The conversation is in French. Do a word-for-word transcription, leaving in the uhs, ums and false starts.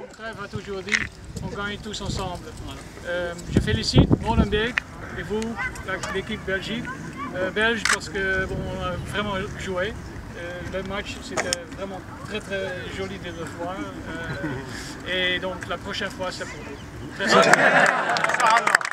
on trêve aujourd'hui, on gagne tous ensemble. Euh, je félicite Molenbeek et vous, l'équipe Belgique, euh, belge, parce que bon, on a vraiment joué. Euh, le match, c'était vraiment très très joli de le voir. Euh, et donc la prochaine fois, c'est pour vous. Très